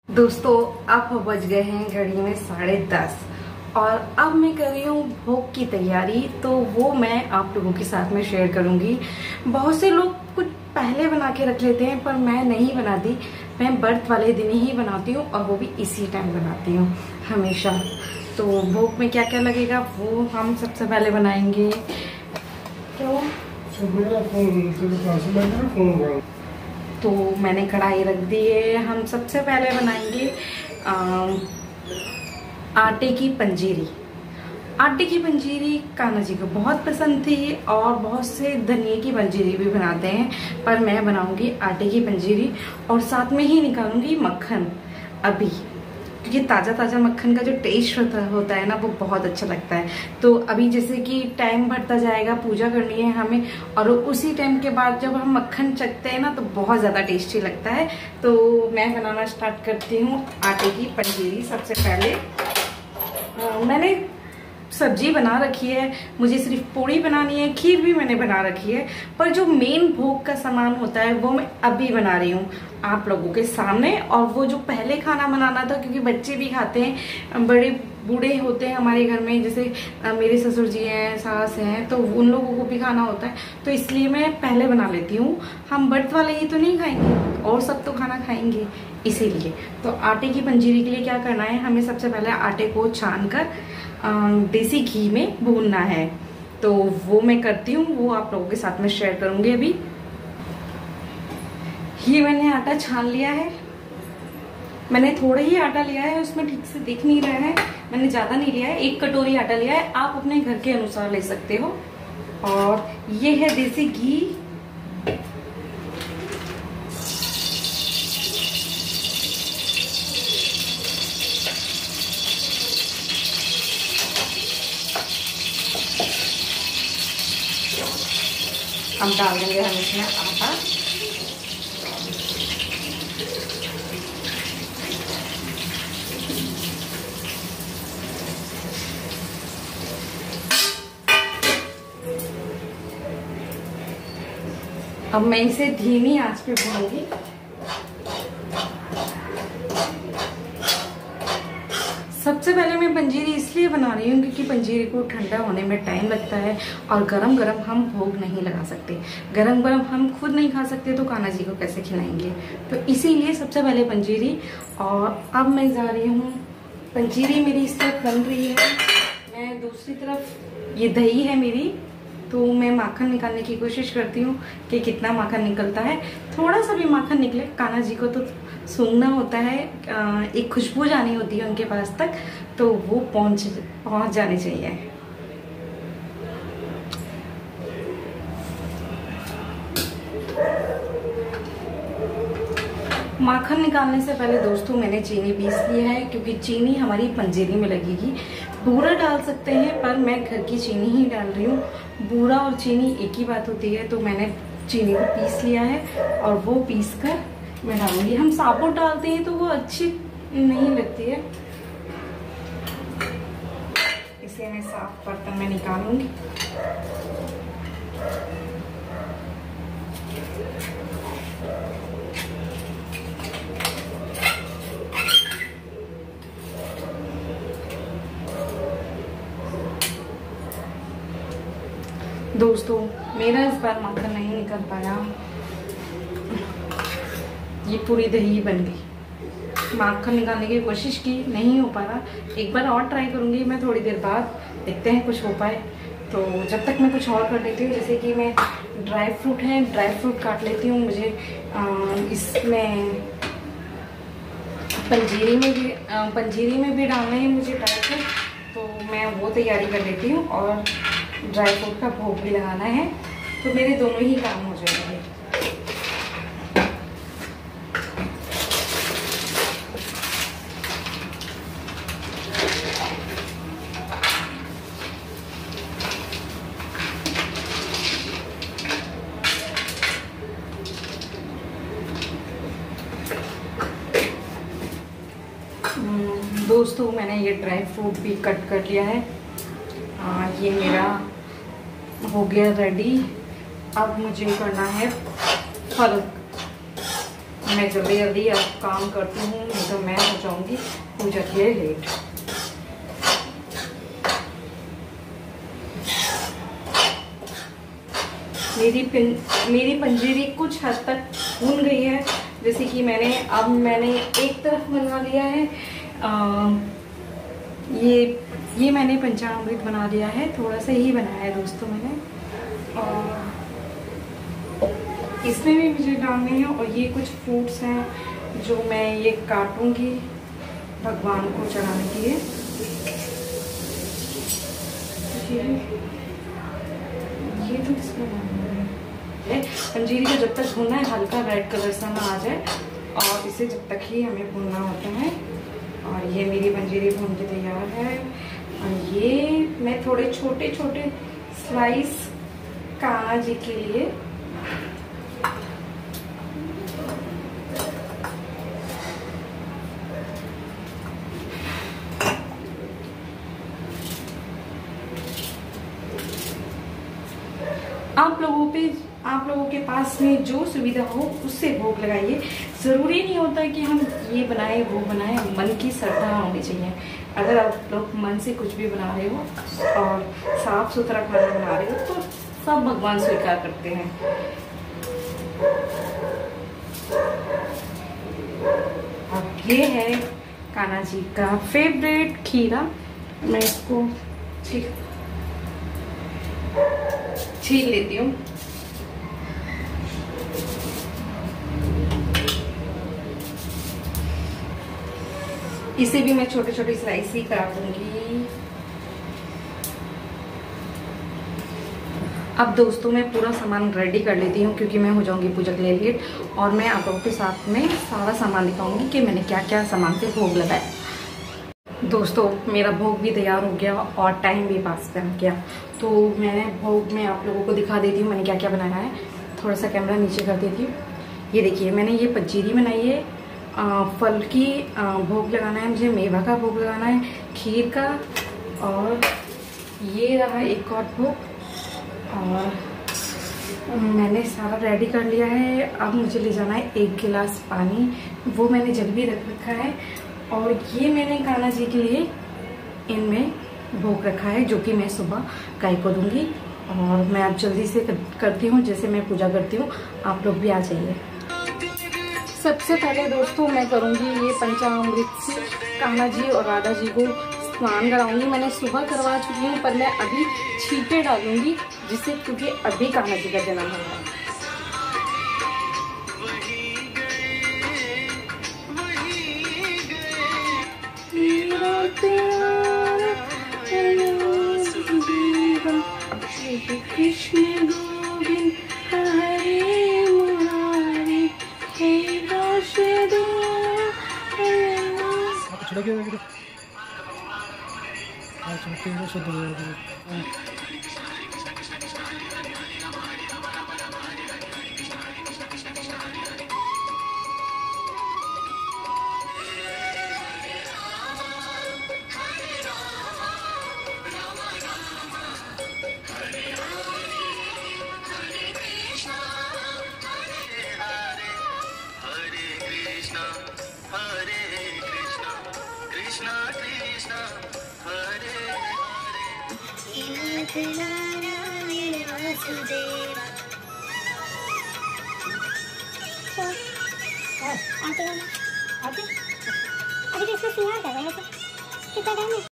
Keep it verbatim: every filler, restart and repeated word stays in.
दोस्तों अब बज गए हैं घड़ी में साढ़े दस और अब मैं कर रही हूँ भोग की तैयारी। तो वो मैं आप लोगों के साथ में शेयर करूँगी। बहुत से लोग कुछ पहले बना के रख लेते हैं, पर मैं नहीं बनाती। मैं व्रत वाले दिन ही बनाती हूँ और वो भी इसी टाइम बनाती हूँ हमेशा। तो भोग में क्या क्या लगेगा वो हम सबसे पहले बनाएंगे। क्यों तो मैंने कढ़ाई रख दी है। हम सबसे पहले बनाएंगे आ, आटे की पंजीरी। आटे की पंजीरी कान्हा जी को बहुत पसंद थी और बहुत से धनिए की पंजीरी भी बनाते हैं, पर मैं बनाऊंगी आटे की पंजीरी और साथ में ही निकालूंगी मक्खन अभी, क्योंकि ताज़ा ताज़ा मक्खन का जो टेस्ट होता होता है ना वो बहुत अच्छा लगता है। तो अभी जैसे कि टाइम बढ़ता जाएगा, पूजा करनी है हमें, और उसी टाइम के बाद जब हम मक्खन चखते हैं ना तो बहुत ज़्यादा टेस्टी लगता है। तो मैं बनाना स्टार्ट करती हूँ आटे की पंजीरी। सबसे पहले आ, मैंने सब्जी बना रखी है, मुझे सिर्फ पूड़ी बनानी है, खीर भी मैंने बना रखी है, पर जो मेन भोग का सामान होता है वो मैं अभी बना रही हूँ आप लोगों के सामने। और वो जो पहले खाना बनाना था, क्योंकि बच्चे भी खाते हैं, बड़े बूढ़े होते हैं हमारे घर में, जैसे मेरे ससुर जी हैं, सास हैं, तो उन लोगों को भी खाना होता है, तो इसलिए मैं पहले बना लेती हूँ। हम व्रत वाले ही तो नहीं खाएंगे, और सब तो खाना खाएंगे, इसीलिए। तो आटे की पंजीरी के लिए क्या करना है, हमें सबसे पहले आटे को छान कर देसी घी में भूनना है। तो वो मैं करती हूँ, वो आप लोगों के साथ में शेयर करूंगी। अभी ये मैंने आटा छान लिया है। मैंने थोड़ा ही आटा लिया है, उसमें ठीक से दिख नहीं रहा है, मैंने ज्यादा नहीं लिया है, एक कटोरी आटा लिया है। आप अपने घर के अनुसार ले सकते हो। और ये है देसी घी। हम डाल देंगे हम इसमें आटा। अब मैं इसे धीमी आंच पे भूनूंगी। सबसे पहले मैं पंजीरी इसलिए बना रही हूँ क्योंकि पंजीरी को ठंडा होने में टाइम लगता है और गरम गरम हम भोग नहीं लगा सकते, गरम गरम हम खुद नहीं खा सकते, तो कान्हा जी को कैसे खिलाएंगे। तो इसीलिए सबसे पहले पंजीरी। और अब मैं जा रही हूँ, पंजीरी मेरी इस तरफ बन रही है, मैं दूसरी तरफ, ये दही है मेरी, तो मैं माखन निकालने की कोशिश करती हूँ कि कितना माखन निकलता है। थोड़ा सा भी माखन निकले, कान्हा जी को तो सूंघना होता है, एक खुशबू जानी होती है उनके पास तक, तो वो पहुंच पहुंच जानी चाहिए। माखन निकालने से पहले दोस्तों मैंने चीनी पीस लिया है, क्योंकि चीनी हमारी पंजीरी में लगेगी। बूरा डाल सकते हैं, पर मैं घर की चीनी ही डाल रही हूँ। बूरा और चीनी एक ही बात होती है, तो मैंने चीनी को पीस लिया है और वो पीस कर मैं डालूंगी। हम साबुत डालते हैं तो वो अच्छी नहीं लगती है, इसे मैं साफ बर्तन में निकालूंगी। दोस्तों मेरा इस बार माखन नहीं निकल पाया, ये पूरी दही बन गई। माखन निकालने की कोशिश की, नहीं हो पा रहा, एक बार और ट्राई करूंगी मैं थोड़ी देर बाद, देखते हैं कुछ हो पाए। तो जब तक मैं कुछ और कर लेती हूँ, जैसे कि मैं ड्राई फ्रूट है, ड्राई फ्रूट काट लेती हूँ। मुझे इसमें पंजीरी में भी पंजीरी में भी डालना है मुझे ड्राई फ्रूट, तो मैं वो तैयारी कर लेती हूँ। और ड्राई फ्रूट का भोग भी लगाना है, तो मेरे दोनों ही काम हो जाएंगे। दोस्तों मैंने ये ड्राई फ्रूट भी कट कर लिया है। आ, ये मेरा हो गया रेडी। अब मुझे करना है फल। मैं जल्दी जल्दी अब काम करती हूँ, नहीं तो मैं जाऊंगी पूजा के लिए लेट। मेरी मेरी पंजीरी कुछ हद तक भून गई है, जैसे कि मैंने अब मैंने एक तरफ बना लिया है। आ, ये ये मैंने पंचामृत बना लिया है, थोड़ा सा ही बनाया है दोस्तों मैंने, और इसमें भी मुझे डालने हैं। और ये कुछ फ्रूट्स हैं जो मैं ये काटूंगी भगवान को चढ़ाने के लिए। ये तो इसमें है पंजीरी को जब तक भूनना है हल्का रेड कलर सा ना आ जाए, और इसे जब तक ही हमें भूनना होता है। और ये मेरी पंजीरी भून के तैयार है। और ये मैं थोड़े छोटे छोटे स्लाइस कान्हा जी के लिए आप लोगों पे आप लोगों के पास में जो सुविधा हो उससे भोग लगाइए। ज़रूरी नहीं होता कि हम ये बनाए वो बनाए, मन की श्रद्धा होनी चाहिए। अगर आप लोग मन से कुछ भी बना रहे हो और साफ सुथरा खाना बना रहे हो तो सब भगवान स्वीकार करते हैं। अब ये है कान्हा जी का फेवरेट खीरा। मैं इसको छील छील लेती हूँ। इसे भी मैं छोटे छोटे स्लाइस ही काट दूंगी। अब दोस्तों मैं पूरा सामान रेडी कर लेती हूँ क्योंकि मैं हो जाऊंगी पूजा के लिए लेट, और मैं आप लोगों के साथ में सारा सामान दिखाऊंगी कि मैंने क्या क्या सामान से भोग लगाया। दोस्तों मेरा भोग भी तैयार हो गया और टाइम भी पास कर गया, तो मैंने भोग में आप लोगों को दिखा देती हूँ मैंने क्या क्या बनाया है। थोड़ा सा कैमरा नीचे कर देती हूँ। ये देखिए मैंने ये पंजीरी बनाई है, आ, फल की आ, भोग लगाना है मुझे, मेवा का भोग लगाना है, खीर का, और ये रहा एक और भोग। और मैंने सारा रेडी कर लिया है। अब मुझे ले जाना है एक गिलास पानी, वो मैंने जल भी रख रखा है। और ये मैंने कान्हा जी के लिए इनमें भोग रखा है जो कि मैं सुबह गाय को दूंगी। और मैं अब जल्दी से करती हूँ, जैसे मैं पूजा करती हूँ आप लोग भी आ जाइए। सबसे पहले दोस्तों मैं करूँगी ये पंचामृत से कान्हा जी और राधा जी को स्नान कराऊंगी। मैंने सुबह करवा चुकी हूँ पर मैं अभी छींटे डालूंगी, जिससे क्योंकि अभी कान्हा जी का जन्म हो रहा है। कृष्ण गोविंद हरे मुरारी हे वासुदेव। आते आते अभी तो इसमें सिंगार कर रहे हैं, कितना टाइम है?